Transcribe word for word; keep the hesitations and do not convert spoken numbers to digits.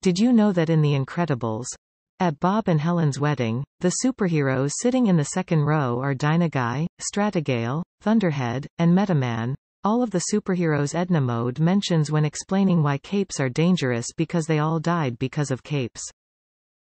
Did you know that in The Incredibles, at Bob and Helen's wedding, the superheroes sitting in the second row are Dynaguy, Stratogale, Thunderhead, and Metaman, all of the superheroes Edna Mode mentions when explaining why capes are dangerous because they all died because of capes.